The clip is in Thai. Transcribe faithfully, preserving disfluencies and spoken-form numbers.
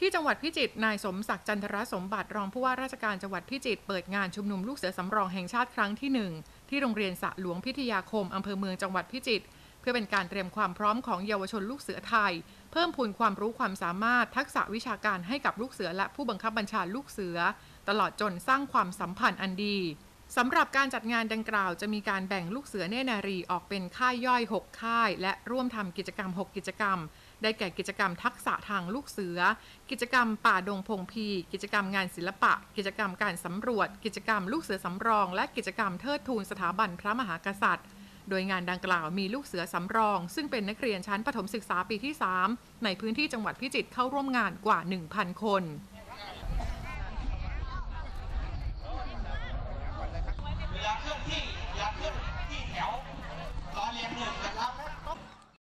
ที่จังหวัดพิจิตรนายสมศักดิ์จันทรสมบัติรองผู้ว่าราชการจังหวัดพิจิตรเปิดงานชุมนุมลูกเสือสำรองแห่งชาติครั้งที่หนึ่งที่โรงเรียนสระหลวงพิทยาคมอำเภอเมืองจังหวัดพิจิตรเพื่อเป็นการเตรียมความพร้อมของเยาวชนลูกเสือไทยเพิ่มพูนความรู้ความสามารถทักษะวิชาการให้กับลูกเสือและผู้บังคับบัญชาลูกเสือตลอดจนสร้างความสัมพันธ์อันดีสำหรับการจัดงานดังกล่าวจะมีการแบ่งลูกเสือเนนารีออกเป็นค่ายย่อยหกค่ายและร่วมทำกิจกรรมหกกิจกรรมได้แก่กิจกรรมทักษะทางลูกเสือกิจกรรมป่าดงพงพีกิจกรรมงานศิลปะกิจกรรมการสำรวจกิจกรรมลูกเสือสำรองและกิจกรรมเทิดทูนสถาบันพระมหากษัตริย์โดยงานดังกล่าวมีลูกเสือสำรองซึ่งเป็นนักเรียนชั้นประถมศึกษาปีที่สามในพื้นที่จังหวัดพิจิตรเข้าร่วมงานกว่า หนึ่งพัน คน